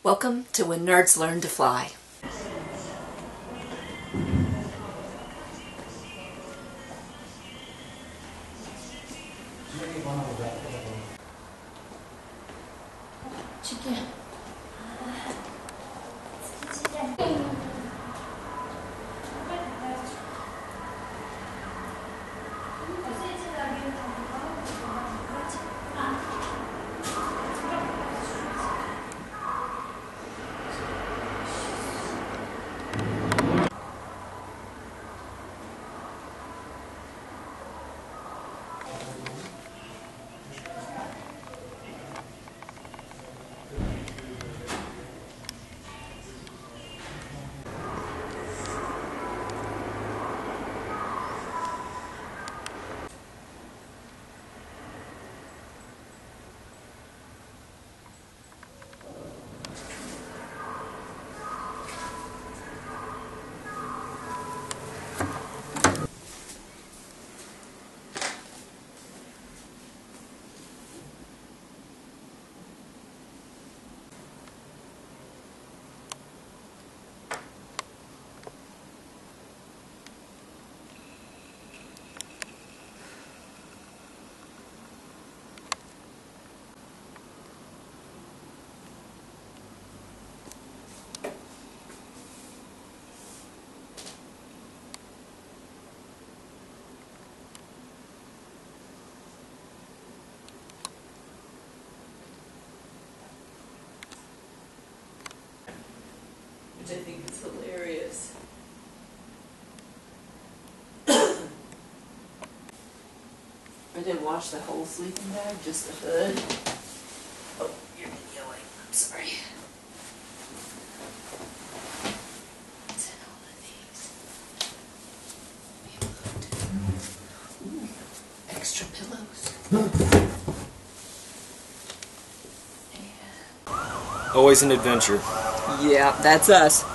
Welcome to When Nerds Learn to Fly. Chicken. Which I think is hilarious. I didn't wash the whole sleeping bag, just the hood. Oh, you're yelling. I'm sorry. What's in all of these? Ooh, extra pillows. Always an adventure. Yeah, that's us.